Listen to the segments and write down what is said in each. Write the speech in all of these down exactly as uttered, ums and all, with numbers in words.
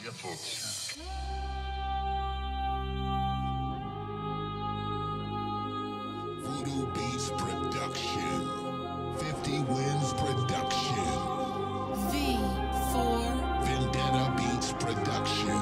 Fuchs. Voodoo Beats Production. fifty Wins Production. V for Vendetta Beats Production.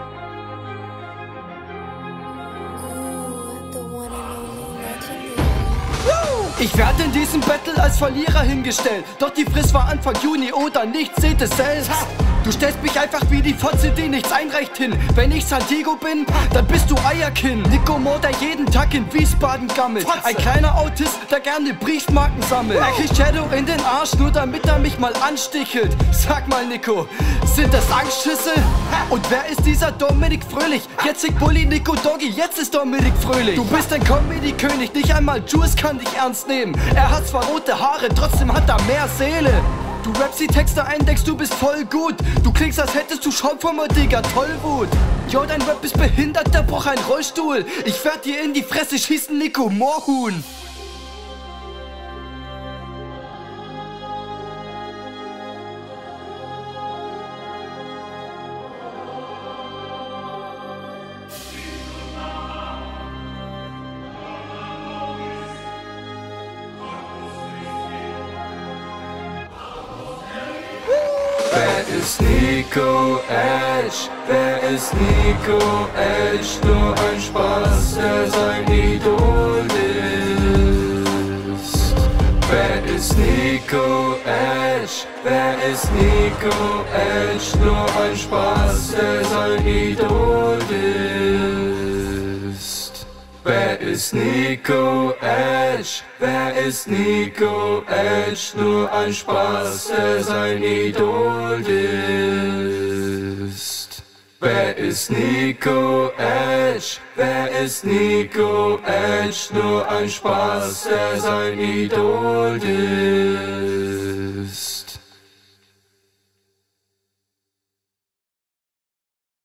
Ooh, the one and only legendary. Ich werde in diesem Battle als Verlierer hingestellt. Doch die Frist war Anfang Juni oder nichts, seht es selbst. Du stellst mich einfach wie die Fotze, die nichts einreicht hin. Wenn ich San Diego bin, dann bist du Eierkin. Nico Mo, der jeden Tag in Wiesbaden gammelt. Ein kleiner Autist, der gerne Briefmarken sammelt. Er kriegt Shadow in den Arsch, nur damit er mich mal anstichelt. Sag mal Nico, sind das Angstschüsse? Und wer ist dieser Dominik Fröhlich? Jetzt ich Bully Nico Doggy, jetzt ist Dominik Fröhlich. Du bist ein Comedy-König, nicht einmal Juice kann dich ernst nehmen. Er hat zwar rote Haare, trotzdem hat er mehr Seele. Du rappst die Texte ein, denkst du bist voll gut. Du klingst, als hättest du Schaum vom Digga, Tollwut. Jo, dein Rap ist behindert, der braucht einen Rollstuhl. Ich werd dir in die Fresse schießen, Nico Moorhuhn. Wer ist Nico Ash? Wer ist Nico Ash? Nur ein Spaß, der sein Idol ist. Wer ist Nico Ash? Wer ist Nico Ash? Nur ein Spaß, der sein Idol ist. Wer ist Nico Ash? Wer ist Nico Ash? Nur ein Spaß, der sein Idol ist. Wer ist Nico Ash? Wer ist Nico Ash? Nur ein Spaß, der sein Idol ist.